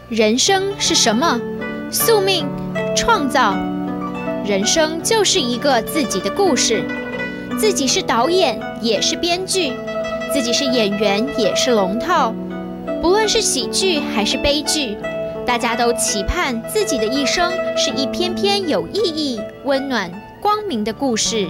人生是什么？宿命、创造。人生就是一个自己的故事，自己是导演，也是编剧，自己是演员，也是龙套。不论是喜剧还是悲剧，大家都期盼自己的一生是一篇篇有意义、温暖、光明的故事。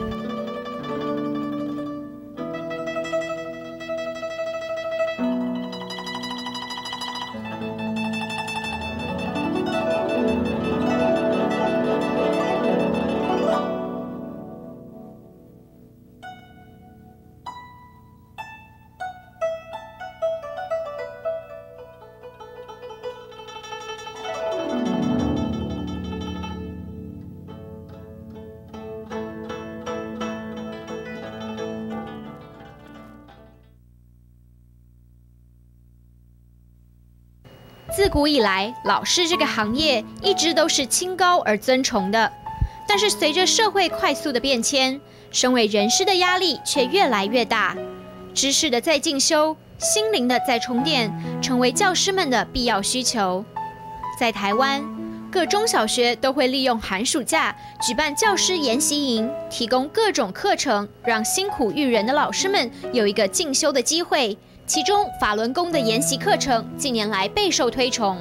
自古以来，老师这个行业一直都是清高而尊崇的。但是随着社会快速的变迁，身为人师的压力却越来越大。知识的再进修，心灵的再充电，成为教师们的必要需求。在台湾，各中小学都会利用寒暑假举办教师研习营，提供各种课程，让辛苦育人的老师们有一个进修的机会。其中，法轮功的研习课程近年来备受推崇。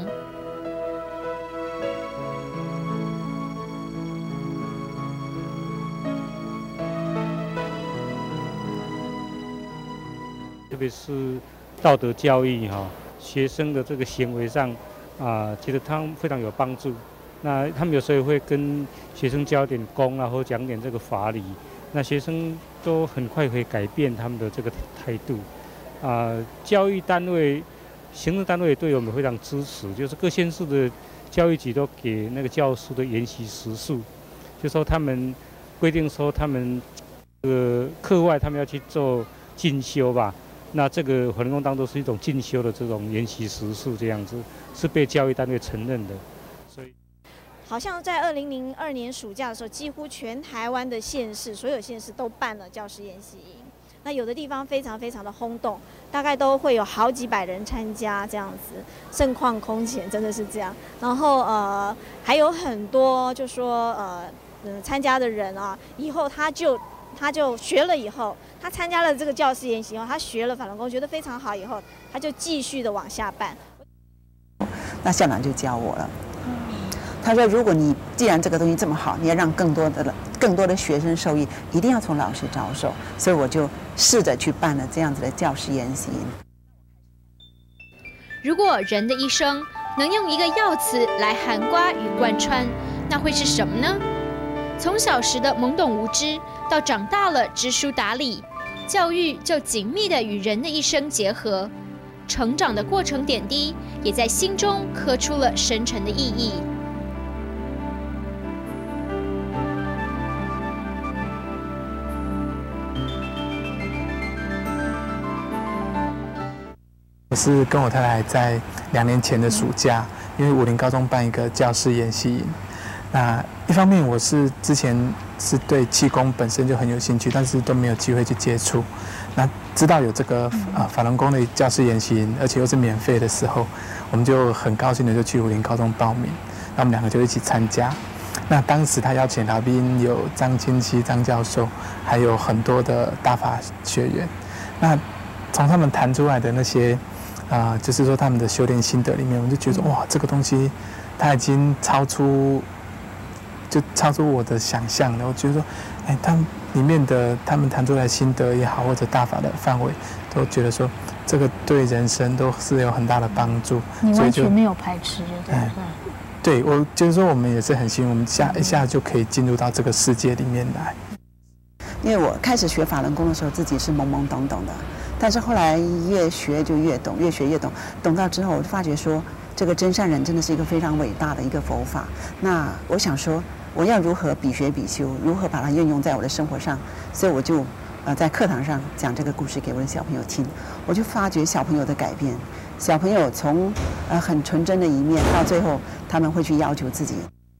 特别是道德教育学生的这个行为上其实他们非常有帮助。那他们有时候会跟学生教点功或讲点这个法理，那学生都很快可以改变他们的这个态度。教育单位、行政单位对我们非常支持，就是各县市的教育局都给那个教师的研习时数，就说他们规定说他们课外他们要去做进修吧，那这个法轮功当作是一种进修的这种研习时数，这样子是被教育单位承认的，所以。 好像在2002年暑假的时候，几乎全台湾的县市，所有县市都办了教师研习营。那有的地方非常的轰动，大概都会有好几百人参加这样子，盛况空前，真的是这样。然后还有很多就说参加的人以后他就学了以后，他参加了这个教师研习以后，他学了法轮功，觉得非常好以后，他就继续的往下办。 那校长就教我了。他说：“如果你既然这个东西这么好，你要让更多的学生受益，一定要从老师着手。所以我就试着去办了这样子的教师研习。 如果人的一生能用一个要词来涵盖与贯穿，那会是什么呢？从小时的懵懂无知，到长大了知书达理，教育就紧密地与人的一生结合。成长的过程点滴，也在心中刻出了深沉的意义。” 我是跟我太太在2年前的暑假，因为武陵高中办一个教师研习营。那一方面我是之前是对气功本身就很有兴趣，但是都没有机会去接触。那知道有这个法轮功的教师研习营，而且又是免费的时候，我们就很高兴的就去武陵高中报名。那我们2个就一起参加。那当时他邀请来宾有张清溪张教授，还有很多的大法学员。那从他们谈出来的那些就是说他们的修炼心得里面，我就觉得哇，这个东西它已经超出我的想象了。我觉得说，他们里面的他们谈出来的心得也好，或者大法的范围，都觉得说这个对人生都是有很大的帮助。 你完全没有排斥，对不对？ 对，我就是说我们也是很幸运，我们一下就可以进入到这个世界里面来。 因为我开始学法轮功的时候，自己是懵懵懂懂的。但是后来越学就越懂，越学越懂，懂到之后我就发觉说，这个真善人真的是一个非常伟大的一个佛法。那我想说，我要如何比学比修，如何把它运用在我的生活上？所以我就在课堂上讲这个故事给我的小朋友听，我就发觉小朋友的改变，小朋友从很纯真的一面，到最后他们会去要求自己。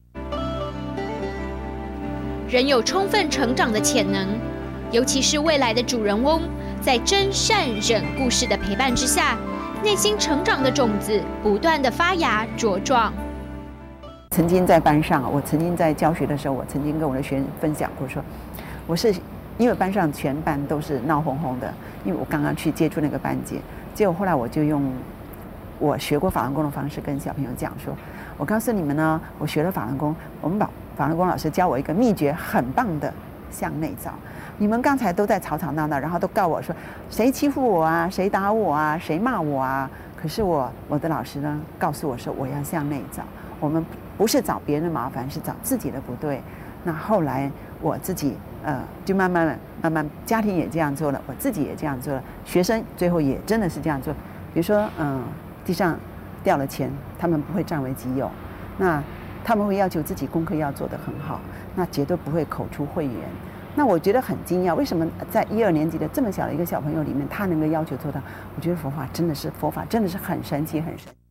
人有充分成长的潜能，尤其是未来的主人翁，在真善忍故事的陪伴之下， 内心成长的种子不断的发芽茁壮。 曾经在班上，我曾经在教学的时候，我曾经跟我的学生分享过说，我是因为班上全班都是闹哄哄的，因为我刚刚去接触那个班级，结果后来我就用我学过法轮功的方式跟小朋友讲说，我告诉你们呢，我学了法轮功，我们法轮功老师教我一个秘诀，很棒的向内照。你们刚才都在吵吵闹闹，然后都告我说谁欺负我啊，谁打我啊，谁骂我啊。可是我的老师呢告诉我说，我要向内照，我们不是找别人的麻烦，是找自己的不对。那后来我自己就慢慢家庭也这样做了，我自己也这样做了，学生最后也真的是这样做。比如说地上掉了钱，他们不会占为己有，那他们会要求自己功课要做得很好，那绝对不会口出秽言。那我觉得很惊讶，为什么在1、2年级的这么小的一个小朋友里面，他能够要求做到？我觉得佛法真的是很神奇，很神奇。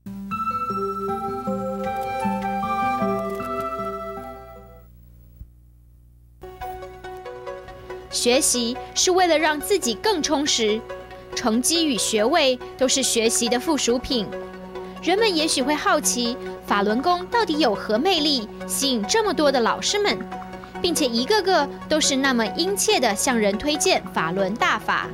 学习是为了让自己更充实，成绩与学位都是学习的附属品。人们也许会好奇，法轮功到底有何魅力，吸引这么多的老师们，并且一个个都是那么殷切地向人推荐法轮大法。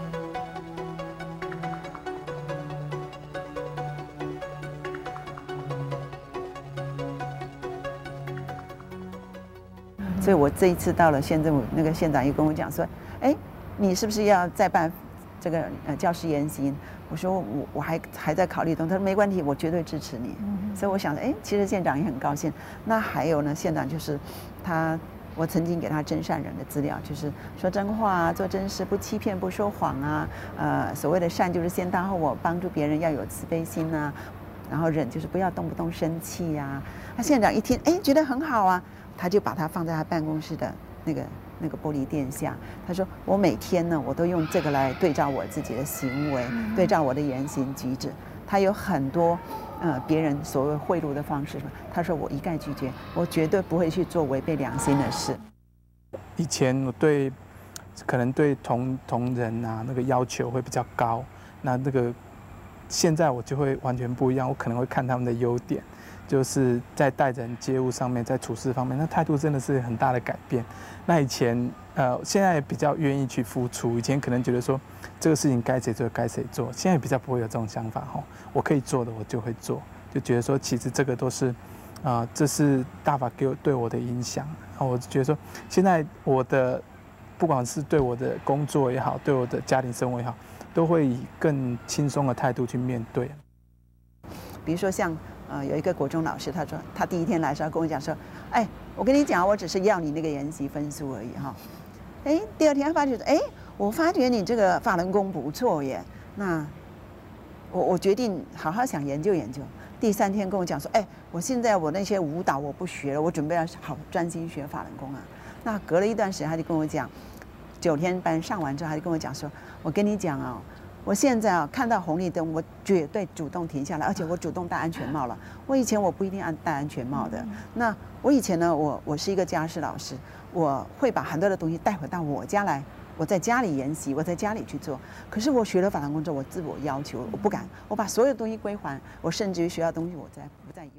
所以我这一次到了县政府，那个县长又跟我讲说，哎，你是不是要再办这个教师研习？我说我还在考虑中。他说没问题，我绝对支持你。所以我想，哎，其实县长也很高兴。那还有呢，县长就是我曾经给他真善人的资料，就是说真话啊，做真事，不欺骗，不说谎啊。所谓的善就是先当后我，帮助别人要有慈悲心啊。然后忍就是不要动不动生气呀。那县长一听，哎，觉得很好啊。他就把它放在他办公室的那个玻璃垫下。他说：“我每天呢，我都用这个来对照我自己的行为，对照我的言行举止。他有很多别人所谓贿赂的方式，他说我一概拒绝，我绝对不会去做违背良心的事。” 以前我可能对同仁啊那个要求会比较高，那个现在我就会完全不一样，我可能会看他们的优点。就是在待人接物上面，在处事方面，那态度真的是很大的改变。那以前现在比较愿意去付出，以前可能觉得说这个事情该谁做该谁做，现在比较不会有这种想法哈。我可以做的我就会做，就觉得说其实这个都是这是大法对我的影响。我觉得说现在我的不管是对我的工作也好，对我的家庭生活也好，都会以更轻松的态度去面对。 比如说像有一个国中老师，他说他第一天来的时候跟我讲说，哎，我跟你讲，我只是要你那个研习分数而已哈。哎，第二天他发觉，哎，我发觉你这个法轮功不错耶，那我决定好好想研究研究。第3天跟我讲说，哎，我现在我那些舞蹈我不学了，我准备要好专心学法轮功啊。那隔了一段时间，他就跟我讲，9天班上完之后，他就跟我讲说，我跟你讲啊。我现在看到红绿灯，我绝对主动停下来，而且我主动戴安全帽了。我以前我不一定戴安全帽的。那我以前呢，我是一个家事老师，我会把很多的东西带回到我家来，我在家里研习，我在家里去做。可是我学了法轮功之后，我自我要求，我不敢，我把所有东西归还，我甚至于学到东西我不再用。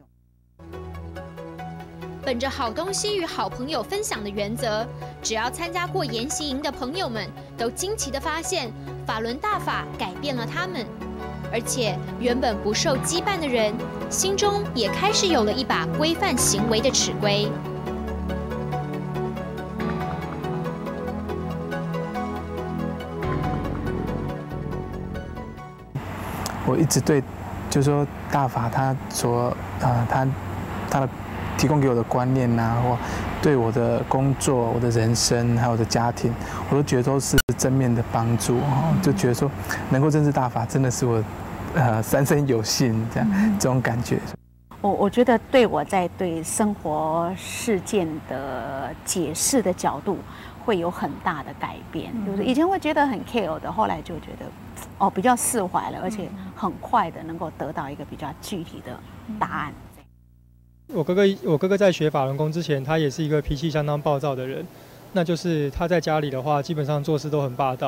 本着好东西与好朋友分享的原则，只要参加过研习营的朋友们都惊奇地发现，法轮大法改变了他们，而且原本不受羁绊的人，心中也开始有了一把规范行为的尺规。 我一直对，就是说大法他他的提供给我的观念啊，或对我的工作、我的人生还有我的家庭，我都觉得都是正面的帮助。就觉得说能够认识大法，真的是我三生有幸这种感觉。 我觉得对我在对生活事件的解释的角度会有很大的改变。就是以前会觉得很 care 的，后来就觉得比较释怀了，而且很快的能够得到一个比较具体的答案。 我哥哥在学法轮功之前，他也是一个脾气相当暴躁的人。那就是他在家里的话，基本上做事都很霸道。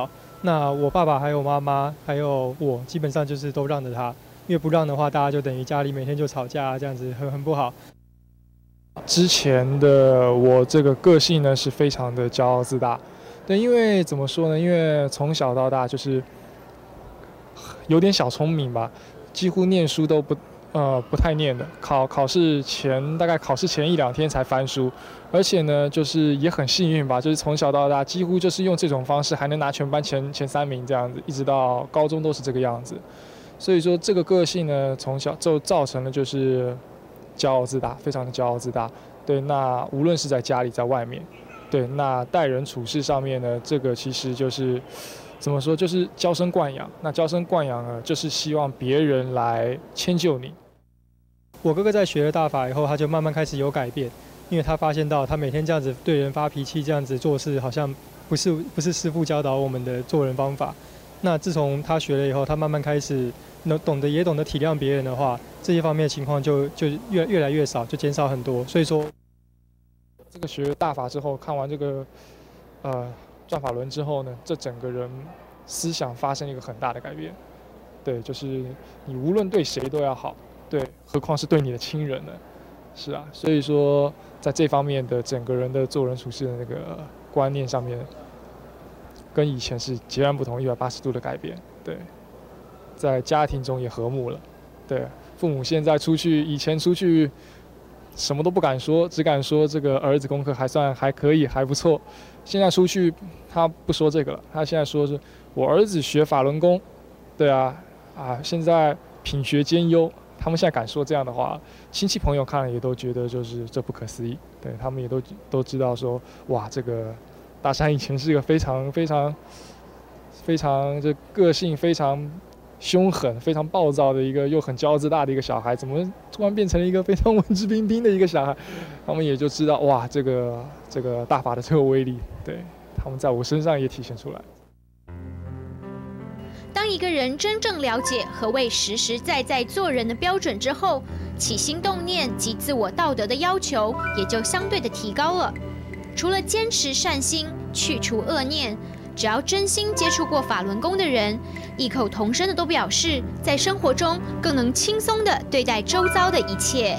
那我爸爸还有妈妈还有我，基本上就是都让着他，因为不让的话，大家就等于家里每天就吵架，这样子很不好。 之前的我这个个性呢是非常的骄傲自大，对，因为怎么说呢？因为从小到大就是有点小聪明吧，几乎念书都不太念的，考试前大概考试前1-2天才翻书，而且呢就是也很幸运吧，就是从小到大几乎就是用这种方式还能拿全班前3名这样子，一直到高中都是这个样子。所以说这个个性呢，从小就造成了就是骄傲自大，非常的骄傲自大。对，那无论是在家里在外面，对，那待人处事上面呢，这个其实就是怎么说，就是娇生惯养。那娇生惯养呢，就是希望别人来迁就你。 我哥哥在学了大法以后，他就慢慢开始有改变，因为他发现到他每天这样子对人发脾气，这样子做事好像不是师父教导我们的做人方法。那自从他学了以后，他慢慢开始懂得体谅别人的话，这些方面的情况就越来越少，就减少很多。所以说， 这个学大法之后，看完这个转法轮之后呢，这整个人思想发生一个很大的改变。对，就是你无论对谁都要好，对，何况是对你的亲人呢？是啊，所以说在这方面的整个人的做人处事的那个观念上面，跟以前是截然不同，180度的改变。对，在家庭中也和睦了。对，父母现在以前出去什么都不敢说，只敢说这个儿子功课还可以，还不错。现在出去他不说这个了，他现在说是我儿子学法轮功，对啊，现在品学兼优。他们现在敢说这样的话，亲戚朋友看了也都觉得就是这不可思议。对，他们也都知道说，哇，这个大山以前是一个非常这个性非常凶狠、非常暴躁的一个又很骄傲自大的一个小孩，怎么突然变成了一个非常文质彬彬的一个小孩？他们也就知道，哇，这个大法的这个威力，对，他们在我身上也体现出来。 当一个人真正了解何谓实实在在做人的标准之后，起心动念及自我道德的要求也就相对的提高了。除了坚持善心，去除恶念，只要真心接触过法轮功的人，异口同声的都表示，在生活中更能轻松的对待周遭的一切。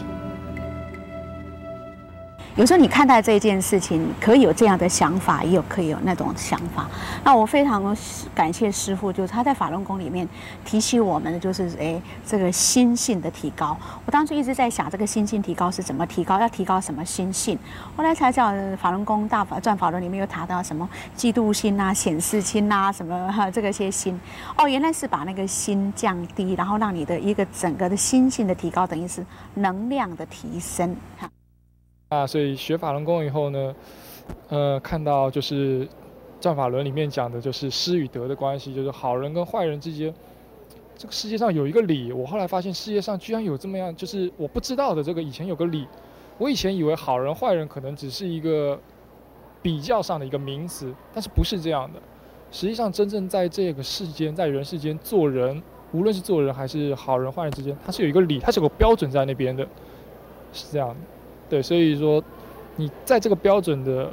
有时候你看待这件事情，可以有这样的想法，也可以有那种想法。那我非常感谢师父，就是他在法轮功里面提醒我们的，就是这个心性的提高。我当初一直在想，这个心性提高是怎么提高？要提高什么心性？后来才知道，法轮功转法轮里面有谈到什么嫉妒心啊、显示心啊，什么这个些心。哦，原来是把那个心降低，然后让你的一个整个的心性的提高，等于是能量的提升。 所以学法轮功以后呢，看到就是转法轮里面讲的就是失与得的关系，就是好人跟坏人之间，这个世界上有一个理。我后来发现世界上居然有这么样，就是我不知道的这个以前有个理。我以前以为好人坏人可能只是一个比较上的一个名词，但是不是这样的。实际上真正在这个世间，在人世间做人，无论是做人还是好人坏人之间，它是有一个理，它是有个标准在那边的，是这样的。对，所以说，你在这个标准的，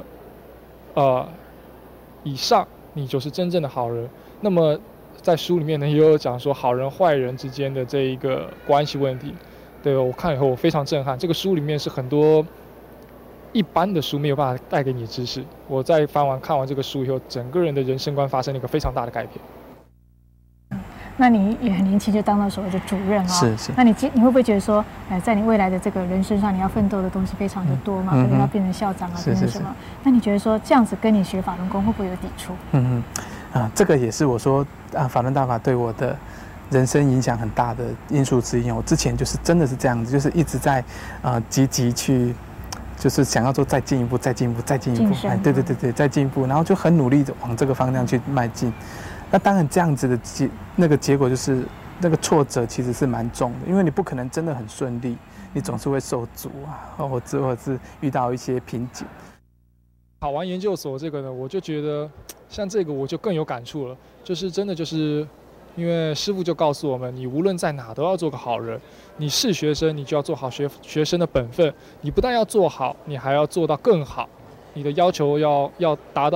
以上，你就是真正的好人。那么，在书里面呢，也有讲说好人坏人之间的这一个关系问题。对，我看以后我非常震撼。这个书里面是很多一般的书没有办法带给你的知识。我在看完这个书以后，整个人的人生观发生了一个非常大的改变。 那你也很年轻就当到所谓的主任是。 那你会不会觉得说，在你未来的这个人生上，你要奋斗的东西非常的多嘛？可能要变成校长啊，变成什么？那你觉得说这样子跟你学法轮功会不会有抵触？ 这个也是我说法轮大法对我的人生影响很大的因素之一。我之前就是真的是这样子，就是一直在积极去，就是想要做再进一步，再进一步，再进一步，对，再进一步，然后就很努力的往这个方向去迈进。那当然，这样子的结果就是那个挫折其实是蛮重的，因为你不可能真的很顺利，你总是会受阻或者是遇到一些瓶颈。 考完研究所这个呢，我就觉得像这个我就更有感触了，就是真的就是因为师父就告诉我们，你无论在哪都要做个好人，你是学生，你就要做好学生的本分，你不但要做好，你还要做到更好，你的要求要达到。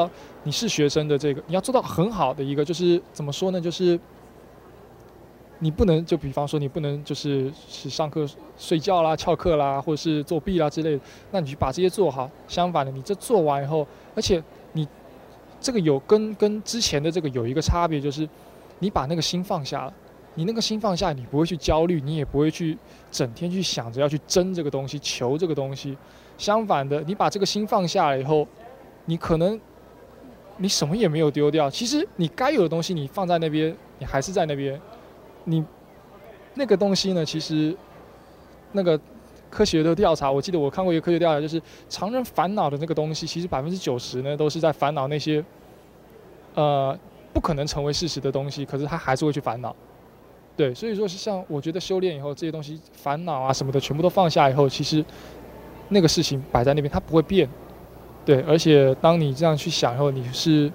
你是学生的这个，你要做到很好的一个，就是怎么说呢？就是你不能就比方说你不能就是上课睡觉啦、翘课啦，或者是作弊啦之类的，那你去把这些做好。相反的，你这做完以后，而且你这个有跟之前的这个有一个差别，就是你把那个心放下了。你那个心放下，你不会去焦虑，你也不会去整天去想着要去争这个东西、求这个东西。相反的，你把这个心放下了以后，你可能你什么也没有丢掉。其实你该有的东西你放在那边，你还是在那边。你那个东西呢，其实那个科学的调查，我记得我看过一个科学调查，就是常人烦恼的那个东西，其实90%呢都是在烦恼那些不可能成为事实的东西，可是他还是会去烦恼。对，所以说是像我觉得修炼以后这些东西烦恼啊什么的全部都放下以后，其实那个事情摆在那边它不会变。对，而且当你这样去想以后，你是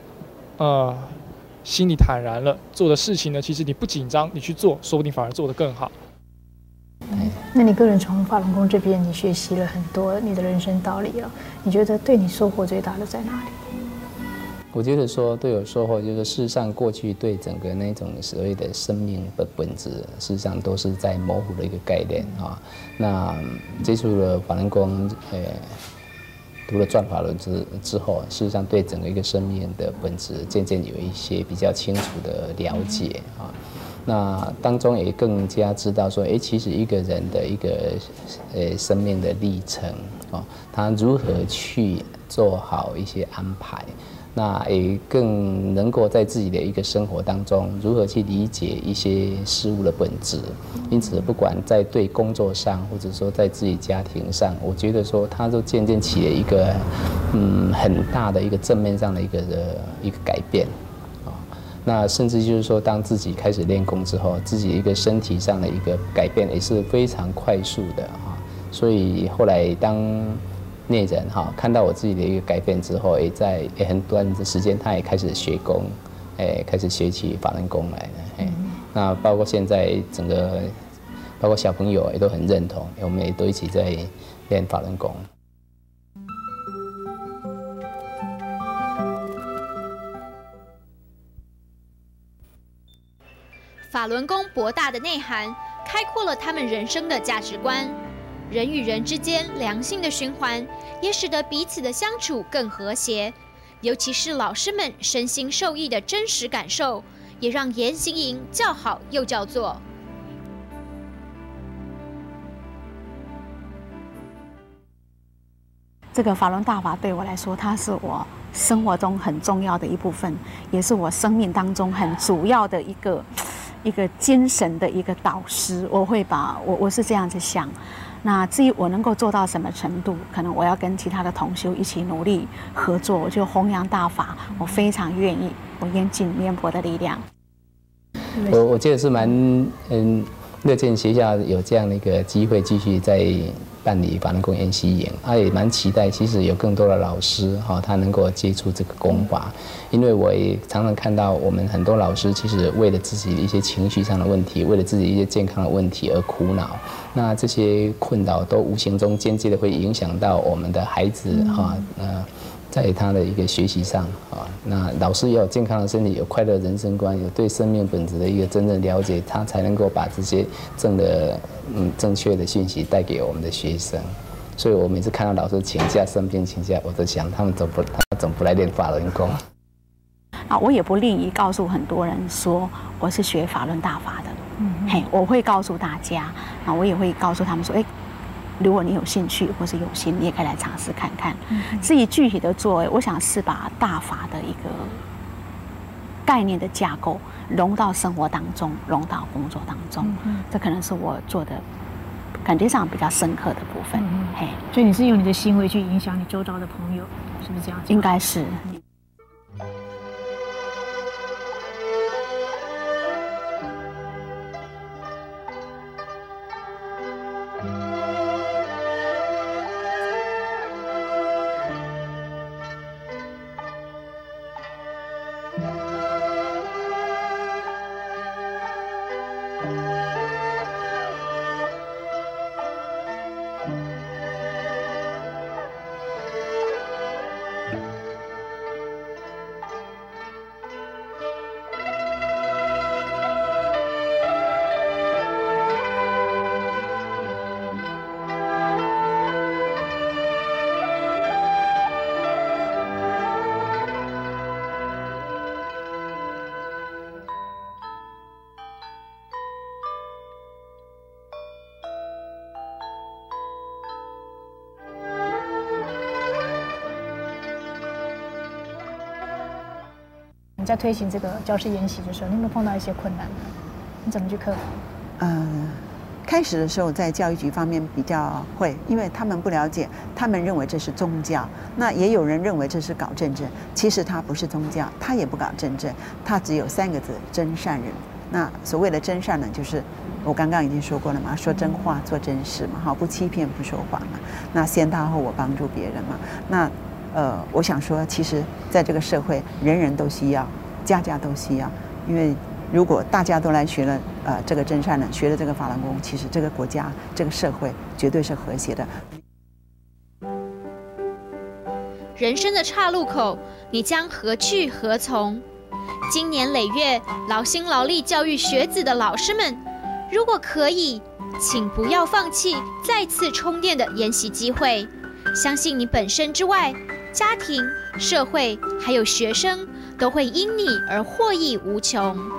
心里坦然了，做的事情呢其实你不紧张，你去做说不定反而做得更好。 那你个人从法轮功这边你学习了很多你的人生道理啊，你觉得对你收获最大的在哪里？ 我觉得说对我收获，就是事实上过去对整个那种所谓的生命的本质，事实上都是在模糊的一个概念啊。那接触了法轮功，读了转法轮之后，事实上对整个一个生命的本质渐渐有一些比较清楚的了解啊。那当中也更加知道说，其实一个人的一个生命的历程啊，他如何去做好一些安排。那也更能够在自己的一个生活当中，如何去理解一些事物的本质。因此，不管在对工作上，或者说在自己家庭上，我觉得说它都渐渐起了一个很大的一个正面上的一个改变啊。那甚至就是说，当自己开始练功之后，自己一个身体上的一个改变也是非常快速的啊。所以后来当内人看到我自己的一个改变之后，也在很短的时间，他也开始学功，开始学起法轮功来了。那包括现在整个，包括小朋友也都很认同，我们也都一起在练法轮功。 法轮功博大的内涵，开阔了他们人生的价值观。人与人之间良性的循环，也使得彼此的相处更和谐。尤其是老师们身心受益的真实感受，也让研习营叫好又叫座。 这个法轮大法对我来说，它是我生活中很重要的一部分，也是我生命当中很主要的一个精神的一个导师。我是这样子想。那至于我能够做到什么程度，可能我要跟其他的同修一起努力合作，我就弘扬大法，我非常愿意，我愿尽绵薄的力量。 我觉得是蛮乐见学校有这样的一个机会继续在办理法轮功研习营，也蛮期待其实有更多的老师他能够接触这个功法，因为我也常常看到我们很多老师其实为了自己的一些情绪上的问题，为了自己一些健康的问题而苦恼，那这些困扰都无形中间接的会影响到我们的孩子在他的一个学习上那老师要有健康的身体，有快乐的人生观，有对生命本质的一个真正了解，他才能够把这些正确的讯息带给我们的学生。所以我每次看到老师请假生病请假，我都想他总不来练法轮功。 我也不吝于告诉很多人说我是学法轮大法的，我会告诉大家，我也会告诉他们说，如果你有兴趣或是有心，你也可以来尝试看看。至于具体的作为，我想是把大法的一个概念的架构融到生活当中，融到工作当中。这可能是我做的感觉上比较深刻的部分。 所以你是用你的行为去影响你周遭的朋友，是不是这样？ 应该是。 在推行这个教师研习的时候，你有没有碰到一些困难呢？你怎么去克服？ 开始的时候在教育局方面比较会，因为他们不了解，他们认为这是宗教，那也有人认为这是搞政治，其实它不是宗教，它也不搞政治，它只有3个字：真善人。那所谓的真善呢，就是我刚刚已经说过了嘛，说真话，做真事嘛，好，不欺骗，不说谎嘛。那先到后我帮助别人嘛。那我想说，其实在这个社会，人人都需要，家家都需要，因为如果大家都来学了这个真善人，学了这个法轮功，其实这个国家、这个社会绝对是和谐的。 人生的岔路口，你将何去何从？经年累月、劳心劳力教育学子的老师们，如果可以，请不要放弃再次充电的研习机会。相信你本身之外，家庭、社会还有学生都会因你而获益无穷。